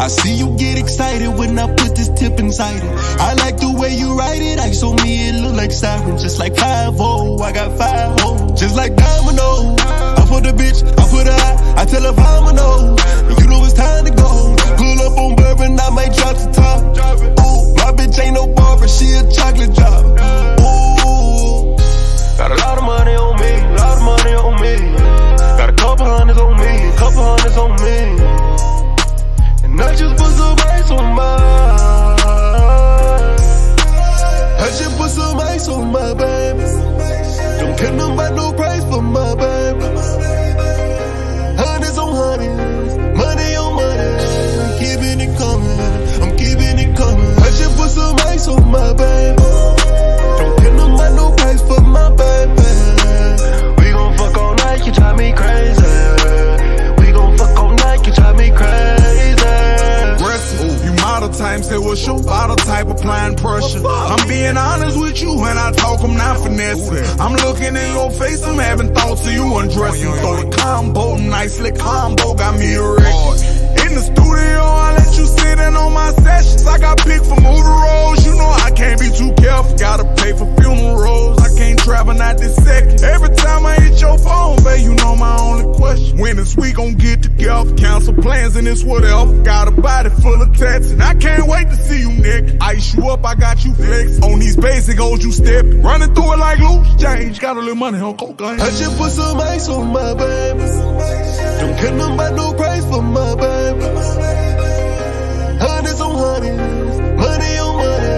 see you get excited when I put this tip inside it. I like the way you write it, ice on me, it look like sirens. Just like 5-0, I got 5 hoes. Just like dominoes, I put the bitch, I put her out, I tell her vamanos. You know it's time to go. Pull up on bourbon, I might drop the top. Ooh, my bitch ain't no barber, she a chocolate drop. Ooh, got a lot of money on me, a lot of money on me. Got a couple hundreds on me, a couple hundreds on me. And I just put some ice on mine. I just put some ice on my baby. Don't care nothing about no price for my baby. Hundreds on hundreds, money on money. I'm keeping it coming, I'm keeping it coming. I just put some ice on my baby. Don't care nothing about no price for my baby. We gon' fuck all night, you drive me crazy. We gon' fuck all night, you drive me crazy. You model type, say what's your bottle type, applying pressure. I'm being honest with you when I talk, I'm not finessing. I'm looking in your face, I'm having thoughts of you undressing. Throw the combo, nicely combo, got me erect. In the studio, I let you sit in on my sessions. I got picked for movie roles, you know I can't be too careful. Gotta pay for funerals, I can't travel not this second. Every time I hit your phone, babe, you know my only question. When is we gon' get together? Cancel plans and it's whatever. Got a body full of tats and I can't wait to see you naked. Ice you up, I got you flex. On these basic goals you step, running through it like loose change. Got a little money on cocaine. I just put some ice on my baby. Don't care nothing about no price for my baby. Hundreds on hundreds, money on money.